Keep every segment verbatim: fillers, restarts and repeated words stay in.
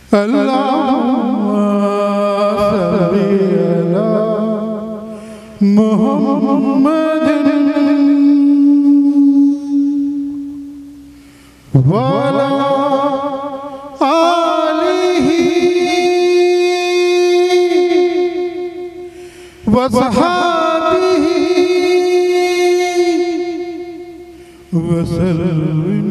اللهم صل على محمد وعلى آلہ وصحبہ وسلم۔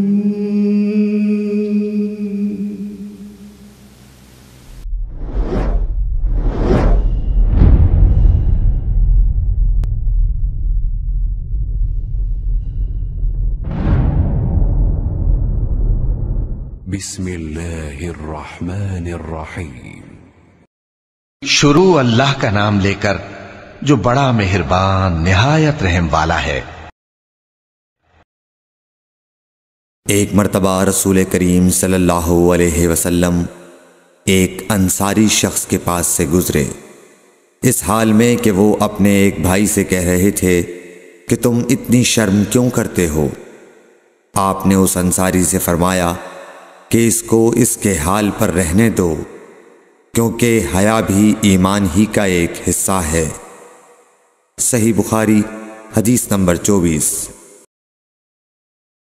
بسم اللہ الرحمن الرحیم۔ شروع اللہ کا نام لے کر جو بڑا مہربان نہایت رحم والا ہے۔ ایک مرتبہ رسول کریم صلی اللہ علیہ وسلم ایک انصاری شخص کے پاس سے گزرے، اس حال میں کہ وہ اپنے ایک بھائی سے کہہ رہے تھے کہ تم اتنی شرم کیوں کرتے ہو؟ آپ نے اس انصاری سے فرمایا کہ اس کو اس کے حال پر رہنے دو، کیونکہ حیا بھی ایمان ہی کا ایک حصہ ہے۔ صحیح بخاری حدیث نمبر چوبیس۔